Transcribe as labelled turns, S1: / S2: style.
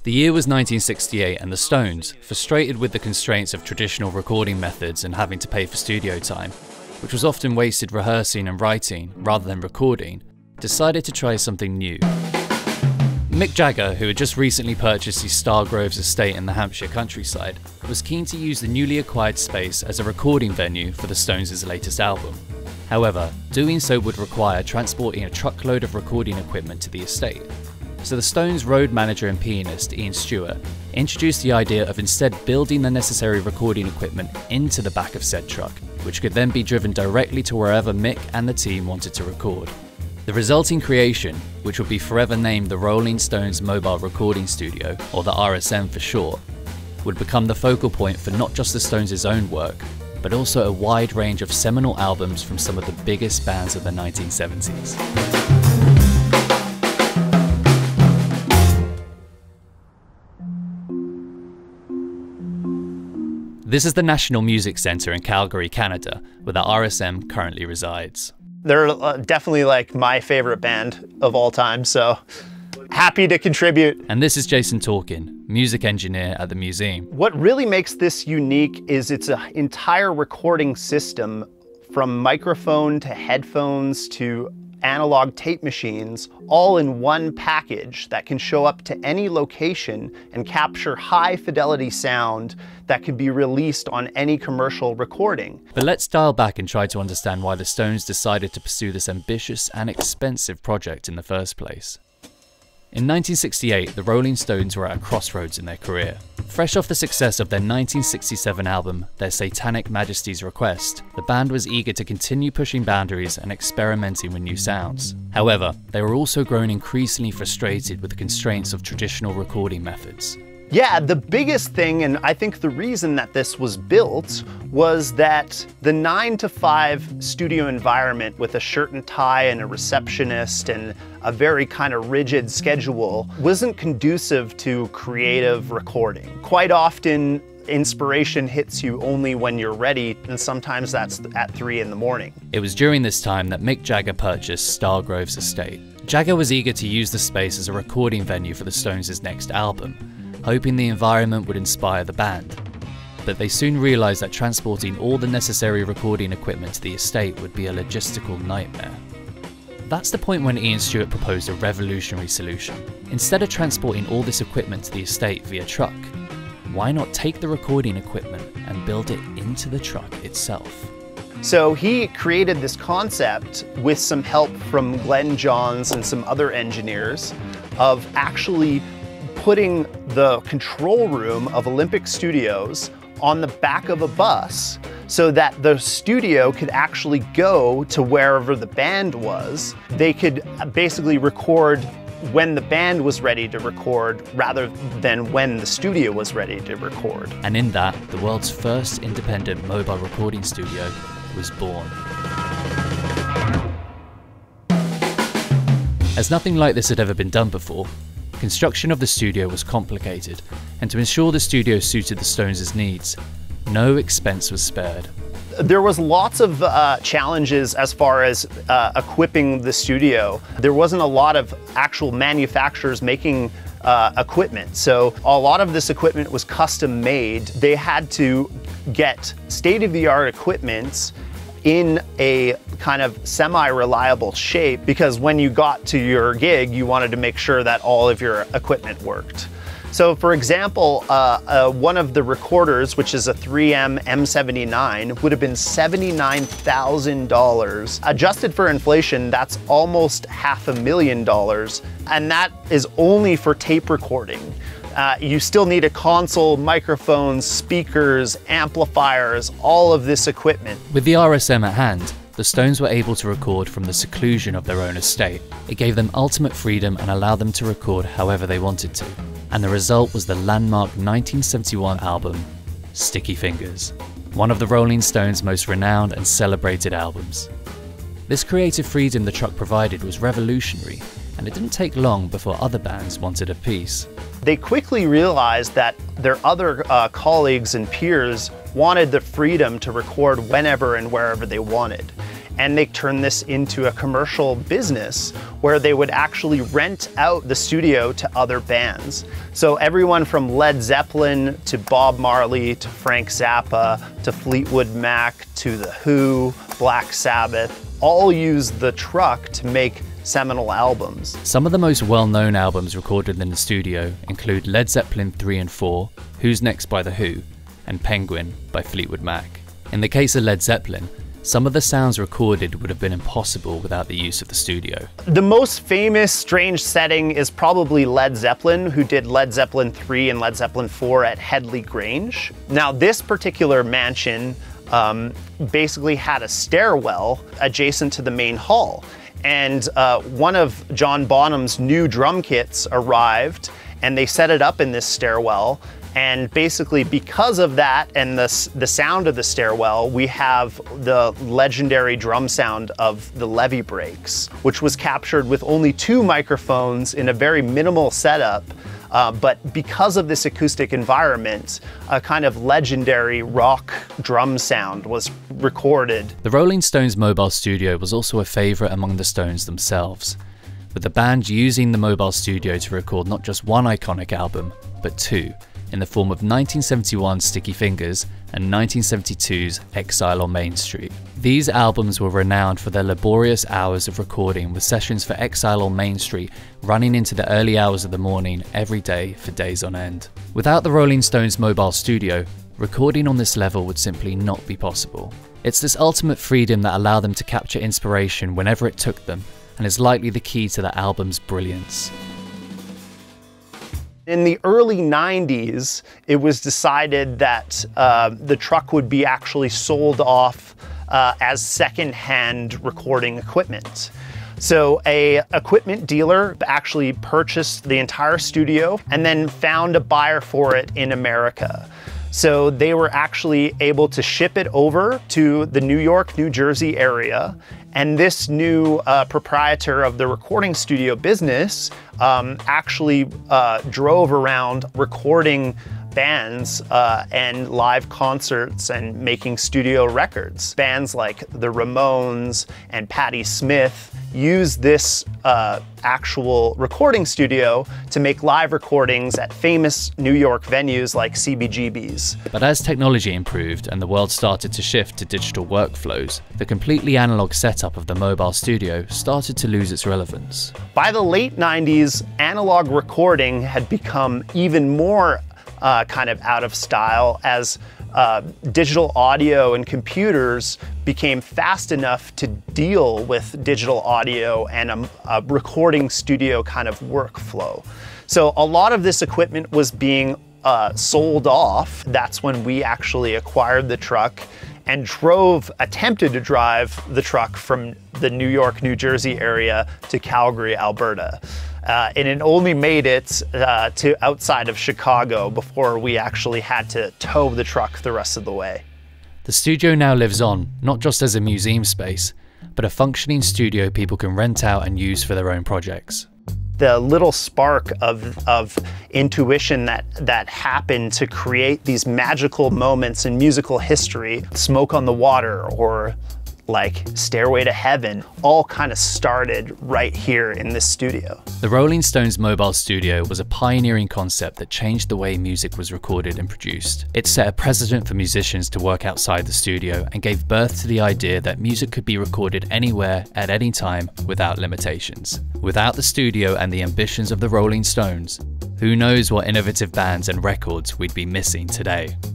S1: The year was 1968 and the Stones, frustrated with the constraints of traditional recording methods and having to pay for studio time, which was often wasted rehearsing and writing rather than recording, decided to try something new. Mick Jagger, who had just recently purchased his Stargroves estate in the Hampshire countryside, was keen to use the newly acquired space as a recording venue for the Stones' latest album. However, doing so would require transporting a truckload of recording equipment to the estate. So the Stones' road manager and pianist Ian Stewart introduced the idea of instead building the necessary recording equipment into the back of said truck, which could then be driven directly to wherever Mick and the team wanted to record. The resulting creation, which would be forever named the Rolling Stones Mobile Recording Studio, or the RSM for short, would become the focal point for not just the Stones' own work, but also a wide range of seminal albums from some of the biggest bands of the 1970s. This is the National Music Centre in Calgary, Canada, where the RSM currently resides.
S2: They're definitely like my favorite band of all time, so happy to contribute.
S1: And this is Jason Talkin, music engineer at the museum.
S2: What really makes this unique is it's an entire recording system, from microphone to headphones to analog tape machines, all in one package that can show up to any location and capture high fidelity sound that could be released on any commercial recording.
S1: But let's dial back and try to understand why the Stones decided to pursue this ambitious and expensive project in the first place. In 1968, the Rolling Stones were at a crossroads in their career. Fresh off the success of their 1967 album, Their Satanic Majesty's Request, the band was eager to continue pushing boundaries and experimenting with new sounds. However, they were also growing increasingly frustrated with the constraints of traditional recording methods.
S2: Yeah, the biggest thing, and I think the reason that this was built, was that the 9-to-5 studio environment with a shirt and tie and a receptionist and a very kind of rigid schedule wasn't conducive to creative recording. Quite often, inspiration hits you only when you're ready, and sometimes that's at 3 in the morning.
S1: It was during this time that Mick Jagger purchased Stargroves estate. Jagger was eager to use the space as a recording venue for the Stones' next album, hoping the environment would inspire the band. But they soon realised that transporting all the necessary recording equipment to the estate would be a logistical nightmare. That's the point when Ian Stewart proposed a revolutionary solution. Instead of transporting all this equipment to the estate via truck, why not take the recording equipment and build it into the truck itself?
S2: So he created this concept with some help from Glenn Johns and some other engineers of actually putting the control room of Olympic Studios on the back of a bus so that the studio could actually go to wherever the band was. They could basically record when the band was ready to record rather than when the studio was ready to record.
S1: And in that, the world's first independent mobile recording studio was born. As nothing like this had ever been done before, construction of the studio was complicated, and to ensure the studio suited the Stones' needs, no expense was spared.
S2: There was lots of challenges as far as equipping the studio. There wasn't a lot of actual manufacturers making equipment, so a lot of this equipment was custom made. They had to get state-of-the-art equipment in a kind of semi-reliable shape, because when you got to your gig, you wanted to make sure that all of your equipment worked. So for example, one of the recorders, which is a 3M M79, would have been $79,000. Adjusted for inflation, that's almost $500,000, and that is only for tape recording. You still need a console, microphones, speakers, amplifiers, all of this equipment.
S1: With the RSM at hand, the Stones were able to record from the seclusion of their own estate. It gave them ultimate freedom and allowed them to record however they wanted to. And the result was the landmark 1971 album, Sticky Fingers, one of the Rolling Stones' most renowned and celebrated albums. This creative freedom the truck provided was revolutionary, and it didn't take long before other bands wanted a piece.
S2: They quickly realized that their other colleagues and peers wanted the freedom to record whenever and wherever they wanted. and they turned this into a commercial business where they would actually rent out the studio to other bands. So everyone from Led Zeppelin to Bob Marley to Frank Zappa to Fleetwood Mac to The Who, Black Sabbath, all used the truck to make seminal albums.
S1: Some of the most well-known albums recorded in the studio include Led Zeppelin 3 and 4, Who's Next by The Who, and Penguin by Fleetwood Mac. In the case of Led Zeppelin, some of the sounds recorded would have been impossible without the use of the studio.
S2: The most famous strange setting is probably Led Zeppelin, who did Led Zeppelin 3 and Led Zeppelin 4 at Headley Grange. Now, this particular mansion basically had a stairwell adjacent to the main hall. And one of John Bonham's new drum kits arrived, and they set it up in this stairwell. And basically, because of that and the sound of the stairwell, we have the legendary drum sound of the levee breaks, which was captured with only 2 microphones in a very minimal setup. But because of this acoustic environment, a kind of legendary rock drum sound was recorded.
S1: The Rolling Stones mobile studio was also a favourite among the Stones themselves, with the band using the mobile studio to record not just one iconic album, but 2, in the form of 1971's Sticky Fingers and 1972's Exile on Main Street. These albums were renowned for their laborious hours of recording, with sessions for Exile on Main Street running into the early hours of the morning every day for days on end. Without the Rolling Stones mobile studio, recording on this level would simply not be possible. It's this ultimate freedom that allowed them to capture inspiration whenever it took them, and is likely the key to the album's brilliance.
S2: In the early 90s, it was decided that the truck would be actually sold off as second-hand recording equipment. So a equipment dealer actually purchased the entire studio and then found a buyer for it in America. So they were actually able to ship it over to the New York, New Jersey area. And this new proprietor of the recording studio business actually drove around recording bands and live concerts and making studio records. Bands like the Ramones and Patti Smith used this actual recording studio to make live recordings at famous New York venues like CBGB's.
S1: But as technology improved and the world started to shift to digital workflows, the completely analog setup of the mobile studio started to lose its relevance.
S2: By the late 90s, analog recording had become even more kind of out of style as digital audio and computers became fast enough to deal with digital audio and a recording studio kind of workflow. So a lot of this equipment was being sold off. That's when we actually acquired the truck and attempted to drive the truck from the New York, New Jersey area to Calgary, Alberta. And it only made it to outside of Chicago before we actually had to tow the truck the rest of the way.
S1: The studio now lives on, not just as a museum space, but a functioning studio people can rent out and use for their own projects.
S2: The little spark of intuition that happened to create these magical moments in musical history, Smoke on the Water or like Stairway to Heaven, all kind of started right here in this studio.
S1: The Rolling Stones mobile studio was a pioneering concept that changed the way music was recorded and produced. It set a precedent for musicians to work outside the studio and gave birth to the idea that music could be recorded anywhere at any time without limitations. Without the studio and the ambitions of the Rolling Stones, who knows what innovative bands and records we'd be missing today.